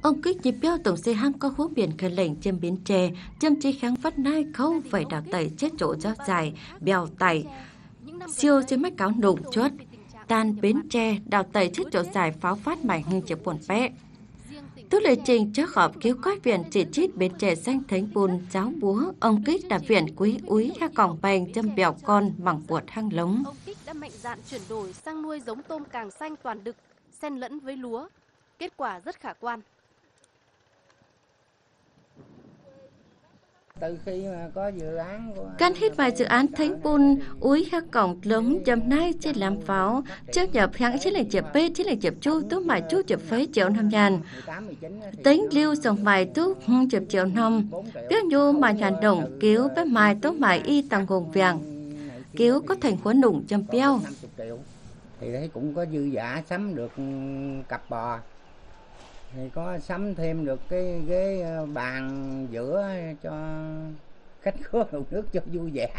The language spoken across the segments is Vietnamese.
Ông kích nhịp béo tổng xe hang có khố biển khởi lệnh châm biến tre, châm trí kháng phát nai khâu phải đào tẩy chết chỗ giáo dài, bèo tẩy, siêu trên mắt cáo nụng chốt, tan bến tre, đào tẩy chết chỗ dài pháo phát mảnh hình chụp buồn bé. Tức lệ trình cho họp cứu quát viện chỉ trít bến trẻ xanh thánh bùn giáo búa, ông kích đã viện quý úy ha còng bành châm bèo con bằng buột hang lống. Ông kích đã mạnh dạn chuyển đổi sang nuôi giống tôm càng xanh toàn đực, xen lẫn với lúa. Kết quả rất khả quan. Từ khi mà có dự án căn hết vài dự án thánh bùn úi ha còng lống châm nay trên làm pháo trước nhập hàng chế lệnh chệp bê chế lệnh chệp chu tú mải chu chệp phế triệu năm nhàn tính lưu dòng vài tú chệp triệu năm biết nhu mà nhàn đồng cứu bé mai tú mải y tàng hồn vàng cứu có thành khóa nụng châm béo thì thấy cũng có dư giả sắm được cặp bò, thì có sắm thêm được cái ghế bàn giữa cho khách khứa đổ nước cho vui vẻ.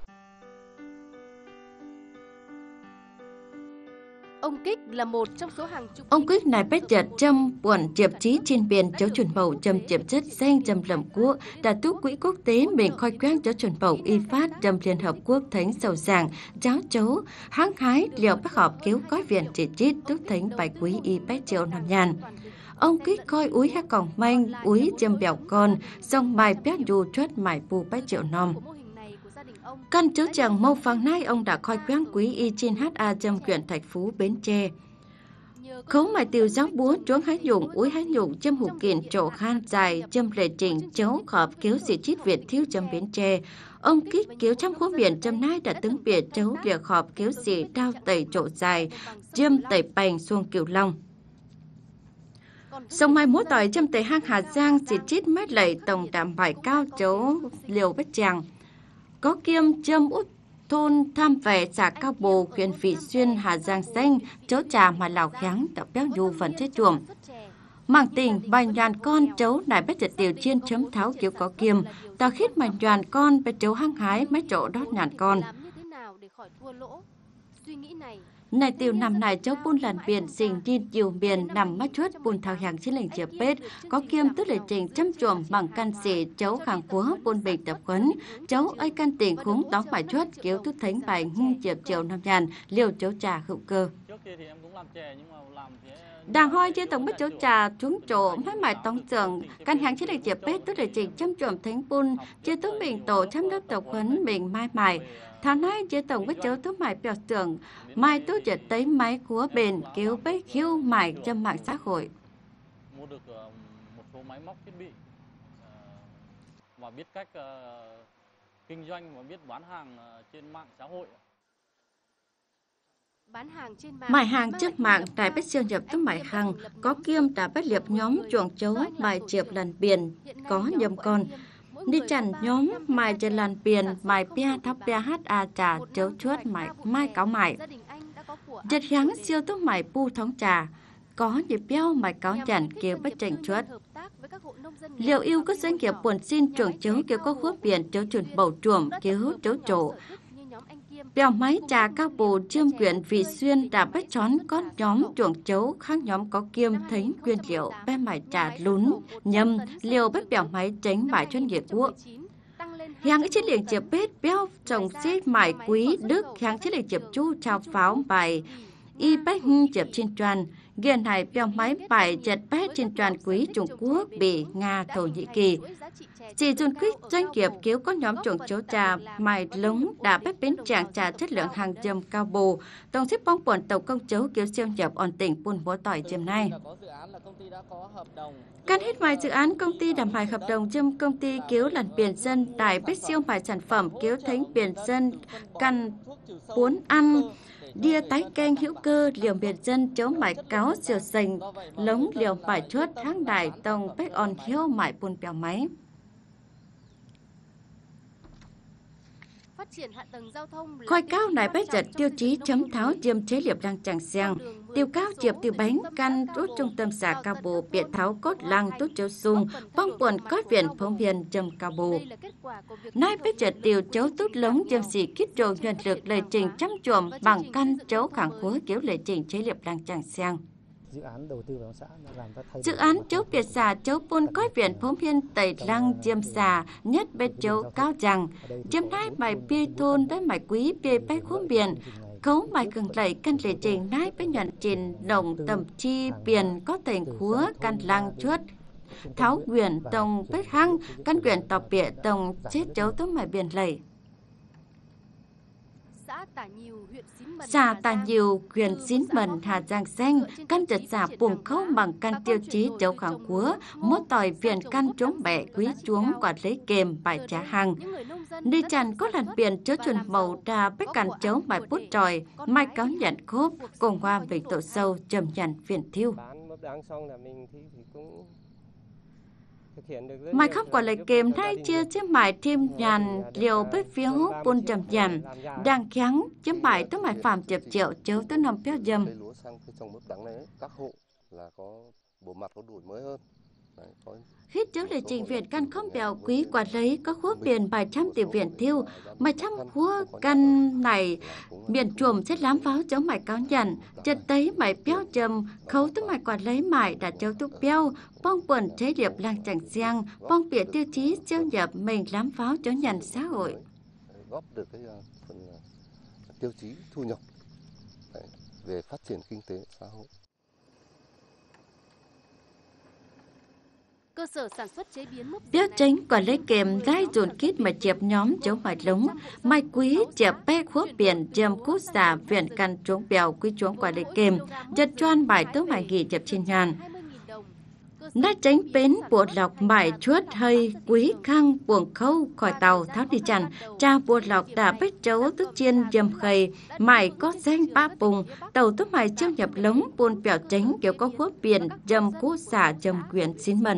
Ông Kích là một trong số hàng chục. Ông Kích này bét chật châm buồn chiệp trí trên biển cháu chuẩn bầu châm chiệp chất xanh châm lầm quốc đã túc quỹ quốc tế mình khoi quang cháu chuẩn bầu y phát châm liên hợp quốc thánh sầu giảng cháu chấu hăng hái liệu bác họp cứu có viện chỉ trít túc thánh bài quý y bét triệu năm nhàn. Ông Kích coi úi hát còng manh, úi châm bèo con, xong bài bét dù chốt mải bù bách triệu nòm. Căn chấu chẳng mâu phàng nay ông đã coi quán quý y trên HA châm quyển Thạch Phú Bến Tre. Khấu mải tiều giáo búa chuống hái nhụng, úi hái nhụng châm hủ kiện trổ khan dài, châm lệ trình chấu khọp kéo sĩ chít Việt thiếu châm Bến Tre. Ông Kích kéo trăm khố biển châm nai đã tướng biệt chấu lìa khọp kéo sĩ đao tẩy trổ dài, châm tẩy bành xuông Cửu Long. Sông mai múa tỏi châm tẩy hang Hà Giang xịt chít mét lầy tổng đảm bài cao chấu liều bách tràng. Có kiêm châm út thôn tham về xã Cao Bồ, huyện Vị Xuyên, Hà Giang xanh, chấu trà mà lào kháng tập béo nhu phần chết chuồng. Mảng tình bành đoàn con chấu nải bách trật tiểu chiên chấm tháo kiểu có kiêm, tao khít mảnh đoàn con bê chấu hăng hái mấy chỗ đót nhàn con. Này tiêu nằm này cháu bún làn biển xình đi chiều biển nằm mắt chuốt bún thao hàng trên lệnh chìa bết có kiêm tức lệ trình chăm chuồng bằng căn xỉ cháu kháng quốc bún bình tập huấn cháu ấy căn tỉnh khúng tóm phải chuốt kéo tút thánh bài hưng chiệp chiều năm nhàn liều cháu trà hữu cơ. Đàng hoi chia tổng bất cháu trà trúng chỗ mấy mải tông trường căn hàng trên lệnh chìa bết tức lệ trình chăm chuồng thánh bún chia tút mình tổ chăm lớp tập huấn mình mai mải. Tháng nay chế tổng với cháu thuốc mải bèo tưởng mai tốt chợt tới máy của bền kéo bấy khiêu mải trong mạng xã hội. Mua được một số máy móc thiết bị và biết cách kinh doanh và biết bán hàng trên mạng xã hội. Mải hàng trước mạng tại bách siêu nhập tức mải hàng có kiêm đã bách liệp nhóm chuồng chấu mải chiệp lần biển có nhầm con. Đi chặn nhóm mài trên làn biển mài pia thắp pia HA trà chấu chuốt mài mai cáo mài. Giật kháng siêu tốc mài pu thống trà có nhịp béo mài cáo chặn kêu bất trình chuốt. Liệu yêu các doanh nghiệp buồn xin chuồng chấu kêu có khuất biển chấu chuẩn bầu chuồng kêu chấu trổ. Bèo máy trà Cao Bồ chiêm quyển Vị Xuyên đã bắt chón có nhóm chuồng chấu khác nhóm có kiêm thấy nguyên liệu bé mải trà lún nhâm liều bắt bèo máy tránh bài chuyên nghiệp quốc. Hàng cái chiến liền chiệp bết béo trồng xít mải quý đức hàng chiến liền chiệp chu trao pháo bài y bách chiệp trên tràn ghiền này bèo máy bài chật bét trên tràn quý Trung Quốc Bỉ Nga Thổ Nhĩ Kỳ. Chỉ dùng kích doanh nghiệp kéo có nhóm chuồng chấu trà mài lống đã bếp bến tràng trà chất lượng hàng dầm Cao Bồ tổng xếp bóng quần tàu công chấu kéo siêu nhập on tỉnh buôn búa tỏi chìm nay. Căn hết vài dự án công ty đảm bảo hợp đồng châm công ty kéo làn biển dân tại bếp siêu mài sản phẩm kéo thánh biển dân căn cuốn ăn đia tái kênh hữu cơ liều biệt dân chấu mải cáo siêu sành lống liều mải chuốt hang đài tông bách on hiếu mải buôn bèo máy. Khoi cao nải bách giật tiêu chí chấm tháo diêm chế liệp lăng chẳng xèng tiêu cao chiệp tiêu bánh căn tốt trung tâm xã Cao Bồ biện tháo cốt lăng tốt châu sung bong quần cót viện phong viên châm Cao Bồ. Nay bách giật tiêu chấu tốt lống châm xì kít trồ nhuận lực lệ trình chăm chuồm bằng căn chấu khẳng khối kéo lệ trình chế liệp lăng chẳng xèng. dự án đầu tư vào xã làm ta thay đổi. Dự án chấu biệt xà chấu pôn cõi viện phóng viên tẩy lăng chiêm xà nhất bê chấu cao rằng chiêm nái bài bia thôn với mải quý bia bay khuôn biển cấu mải cường lầy căn lệ trình nái với nhận trình đồng tầm chi biển có thành khúa căn lăng chuốt tháo quyền tổng bếp hăng căn quyền tọp bịa tổng chết chấu tóm mải biển lầy. Xã Tà Nhiều, huyện Xín Mần, Hà Giang Xanh, căn chật xã buồng khâu bằng căn tiêu chí chấu kháng cúa, mốt tỏi viện căn trống bẹ quý chuống quản lấy kềm bài trả hàng. Đi chăn có lần biển chớ chuẩn màu đà bách căn chấu bài bút tròi, mai cáo nhận khốp, cùng hoa về tổ sâu trầm nhận viện thiêu. Mày không quả lời kèm thay chia chiếc mải thêm nhàn liều với phiếu buôn trầm nhàn đang kháng chiếc mải tới mải phạm chập triệu chấu tới năm béo dâm. Hít chấu lệ trình viện căn không bèo quý quả lấy có khúa biển bài trăm tiểu viện thiêu mà trăm khúa căn này miền chuồm sẽ lám pháo chấu mải cáo nhận chật tấy mải béo dâm khấu tới mải quả lấy mải đã chấu túc béo bong quần chế điệp làng chẳng giang bong bịa tiêu chí châu nhập mình lám pháo chấu nhận xã hội. Góp được cái phần tiêu chí thu nhập về phát triển kinh tế xã hội. Cơ sở sản xuất chế biến mốc Béo tránh còn lấy kèm gai dồn kít mà chẹp nhóm chống mải lống, mai quý chẹp bé khuốc biển châm cút xả viện căn trống bèo quý chuống quả lấy kèm, giật choan bài tớ mải nghỉ chẹp trên nhàn. Nát tránh bến buộc lọc mải chuốt hơi quý khăng buồng khâu khỏi tàu tháo đi chằn, cha buộc lọc đã bách trấu tức chiên dầm khầy, mải có danh ba bùng, tàu tức mải chiêu nhập lống buôn bèo tránh kiểu có khuốc biển dầm cút xả dầm quyển Xín Mần.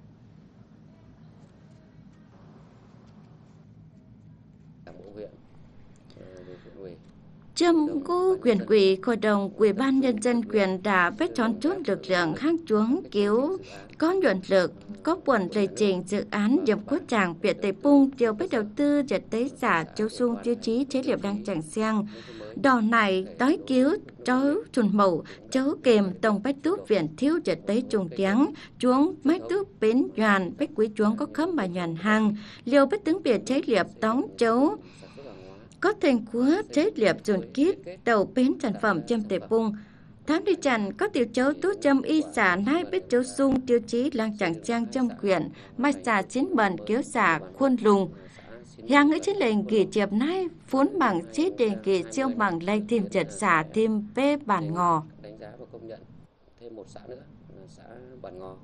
Trong cô quyền quỷ hội đồng Ủy ban Nhân dân quyền đã vết tròn chốt lực lượng hang chuống cứu có nhuận lực có quần lệ trình dự án điểm quốc tràng Việt Tây Pung điều bếp đầu tư giật tế giả châu sung tiêu chí chế liệp đang chẳng xiang đò này đói cứu chấu chuồn màu chấu kèm tổng bách túp viện thiếu giật tế trùng tiếng chuống mách túp bến nhoàn bách quý chuống có khấm mà nhoàn hàng liều bách tướng biệt chế liệp tóng chấu có thành cúa chế liệp dồn kít đầu bến sản phẩm châm tề pung tháng đi chằn có tiểu chấu tú châm y xả nai bếp chấu sung tiêu chí lang chẳng trang châm quyển mai xả chín bần kéo xả khuôn lùng hàng ấy chế lệnh kỳ chẹp nai phốn bằng chế đề kỳ siêu bằng lệnh thêm chật xả thêm bê bản ngò đánh giá và công nhận thêm một xã nữa là xã Bản Ngò.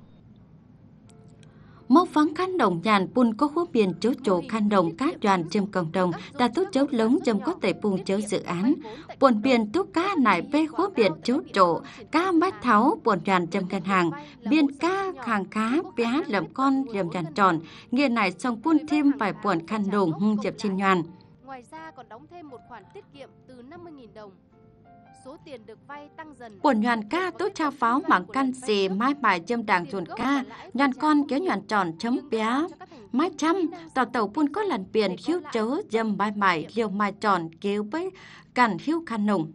Mốc phóng khăn đồng nhàn bùn có khố biển chấu trổ khăn đồng các đoàn châm cộng đồng đã tốt chấu lống châm có tẩy bùng chấu dự án. Buồn biển tốt cá nải bê khố biển chấu trổ, cá mách tháo buồn đoàn châm ngân hàng, biên cá hàng cá bé lầm con liềm đàn tròn, nghe này xong bùn thêm vài buồn khăn đồng hung chập trên nhoàn. Ngoài ra còn đóng thêm một khoản tiết kiệm từ 50.000 đồng. Số tiền được vay tăng dần. Buồn nhoàn ca tốt trao pháo mảng căn xì mai bài châm đàng dồn ca, nhoàn con kéo nhoàn tròn chấm bé, mai trăm, tàu buôn có lần biển khiếu chấu dâm mai mải liều mai tròn kéo bấy cằn khiếu khăn nồng.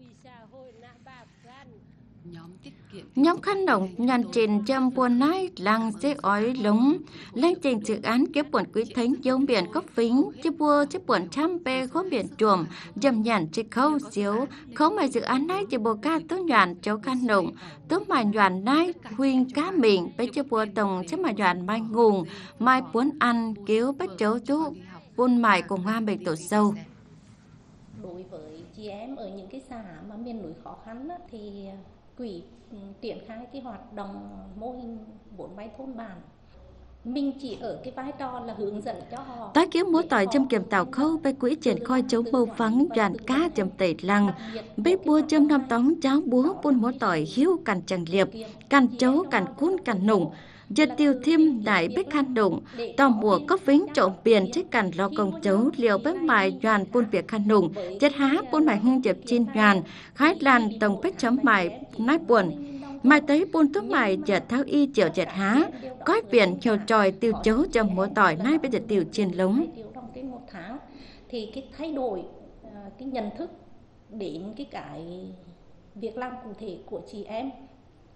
Nhóm khăn đồng nhàn trình châm buồn nái lăng dễ ói lống lên trình dự án kéo buồn quý thánh dấu biển có phính chứ buồn trăm bê khố biển chuồm dầm nhàn chứ khâu xíu khấu mày dự án nái chứ bùa ca tốt nhàn cháu khăn đồng tốt mày nhàn nái huyên cá mình bê chứ bùa tổng chứ mày nhàn mai ngùng mai muốn ăn kéo bách cháu chú buôn mày cùng hoa bịch tổ sâu. Đối với chị em ở những cái xã mà miền núi khó khăn á, thì quỹ triển khai cái hoạt động mô hình vốn vay thôn bản. Mình chỉ ở cái vai trò là hướng dẫn cho họ. Tái kiếm múa tỏi châm kiểm tàu khâu bê quỹ triển khoi chấu mâu phắng đoàn cá châm tẩy lăng bê bua châm năm tóng cháo búa buôn múa tỏi hiếu cằn chẳng liệp cằn chấu cằn cuốn cằn nùng giật tiêu thêm đại bếp khăn đụng tò mùa có vĩnh trộm biển trách cằn lo công chấu liều bếp mài đoàn buôn việc khăn nùng chất há buôn mài hương chập chin đoàn khái lan tổng bếp chấm mài nái buồn mai tới buôn tốt mài giật tháo y chiều chật há cói biển chiều tròi tiêu chấu châm múa tỏi nái bây giờ tiêu chiên lống trong cái một tháng thì cái thay đổi cái nhận thức đến cái việc làm cụ thể của chị em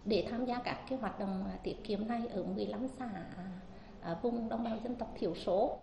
để tham gia các cái hoạt động tiết kiệm này ở 15 xã vùng đồng bào dân tộc thiểu số.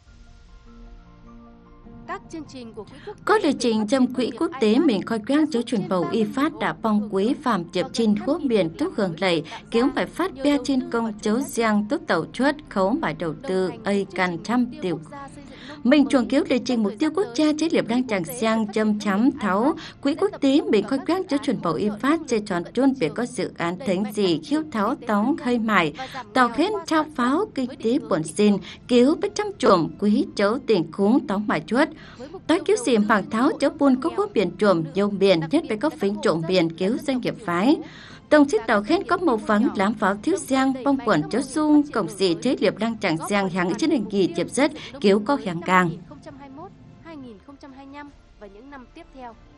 Các chương trình của quỹ quốc tế Có lịch trình trong quỹ quốc tế mình khoi quang chú truyền bầu y phát đã bong quý phạm chệp trên thuốc biển túc hưởng lầy kiếm phải phát bia trên công chấu giang túc tàu chuất khấu bài đầu tư ây can trăm tiểu. Mình chuồng cứu lịch trình mục tiêu quốc gia chế liệp đang chẳng giang châm chấm tháo quỹ quốc tế mình khoi quang chú truyền bầu y phát chơi tròn truôn việc có dự án thánh gì khiêu tháo tóng hơi mải tàu khen trao pháo kinh tế buồn xin cứu bất trăm chuồng quý chấu tiền khúng tóng bài chuất. Tối cứu xìm bằng tháo chấu buôn có quốc biển chuồng dâu biển nhất phải có phính trộm biển cứu doanh nghiệp phái. Tổng chiếc tàu khen có màu vắng lãm pháo thiếu giang bong quẩn chấu sung cổng xì chế liệp đang chẳng giang hàng trên hình kỳ chịp rất cứu có hàng càng. 2021, 2025 và những năm tiếp theo.